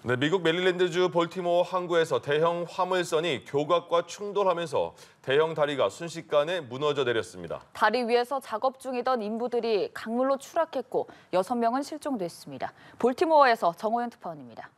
네, 미국 메릴랜드주 볼티모어 항구에서 대형 화물선이 교각과 충돌하면서 대형 다리가 순식간에 무너져 내렸습니다. 다리 위에서 작업 중이던 인부들이 강물로 추락했고 6명은 실종됐습니다. 볼티모어에서 정호연 특파원입니다.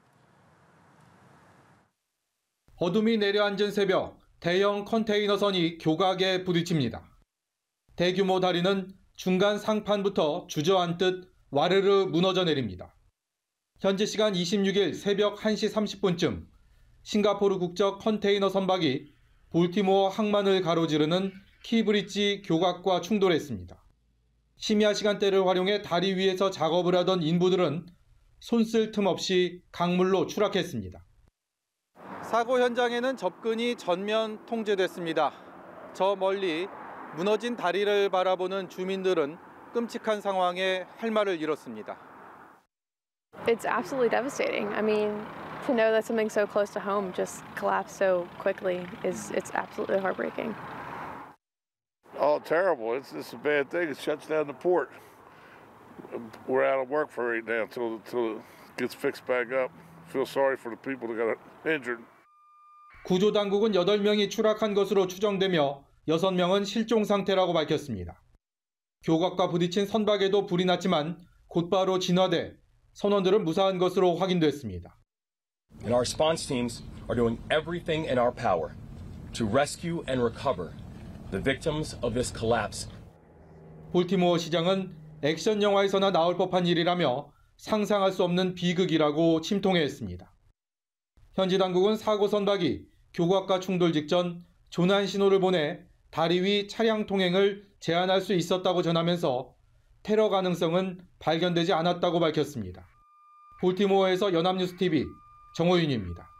어둠이 내려앉은 새벽, 대형 컨테이너선이 교각에 부딪힙니다. 대규모 다리는 중간 상판부터 주저앉듯 와르르 무너져 내립니다. 현지 시간 26일 새벽 1시 30분쯤 싱가포르 국적 컨테이너 선박이 볼티모어 항만을 가로지르는 키브리지 교각과 충돌했습니다. 심야 시간대를 활용해 다리 위에서 작업을 하던 인부들은 손 쓸 틈 없이 강물로 추락했습니다. 사고 현장에는 접근이 전면 통제됐습니다. 저 멀리 무너진 다리를 바라보는 주민들은 끔찍한 상황에 할 말을 잃었습니다. It's absolutely devastating. I mean, to know that something so close to home just collapsed so quickly it's absolutely heartbreaking. Oh, terrible. It's a bad thing. It shuts down the port. We're out of work for right now until it gets fixed back up. Feel sorry for the people that got injured. 구조당국은 8명이 추락한 것으로 추정되며 6명은 실종 상태라고 밝혔습니다. 교각과 부딪힌 선박에도 불이 났지만 곧바로 진화돼 선원들은 무사한 것으로 확인됐습니다. And our response teams are doing everything in our power to rescue and recover the victims of this collapse. 볼티모어 시장은 액션 영화에서나 나올 법한 일이라며 상상할 수 없는 비극이라고 침통해했습니다. 현지 당국은 사고 선박이 교각과 충돌 직전 조난 신호를 보내 다리 위 차량 통행을 제한할 수 있었다고 전하면서 테러 가능성은 발견되지 않았다고 밝혔습니다. 볼티모어에서 연합뉴스TV 정호윤입니다.